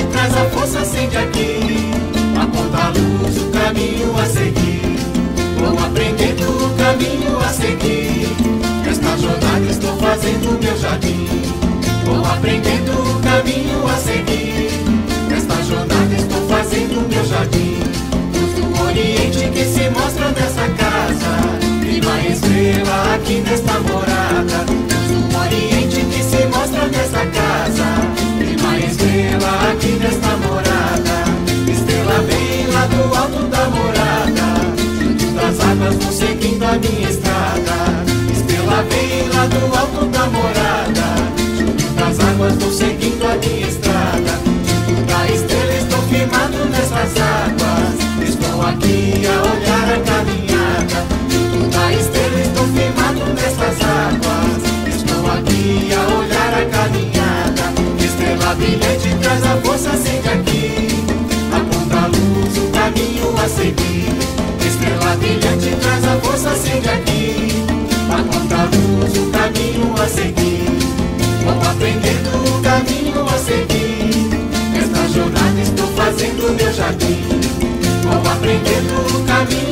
traz a força, acende aqui. Aponta a luz, o caminho a seguir. Vou aprendendo o caminho a seguir. Nesta jornada estou fazendo meu jardim. Vou aprendendo o caminho a seguir. Nesta jornada estou fazendo meu jardim. Luz do Oriente que se mostra nessa casa. Viva estrela aqui nesta morada. Luz do Oriente que se mostra nessa casa. Viva estrela aqui nesta morada. Estrela vem lá do alto da morada. Junto das águas vou seguindo a minha estrada. Estrela vem lá do alto da morada. Junto das águas vou seguindo a minha estrada. Junto da estrela estou firmado nessas águas. Estou aqui a olhar a caminhada. Junto da estrela estou firmado nessas águas. Estou aqui a olhar a caminhada. Estrela brilhante traz a força, acende aqui. Aponta a luz, o caminho a seguir. Estrela brilhante traz a força, acende aqui. Aponta a luz, o caminho a seguir. Vou aprendendo o caminho a seguir. Nesta jornada estou fazendo meu jardim. Vou aprendendo o caminho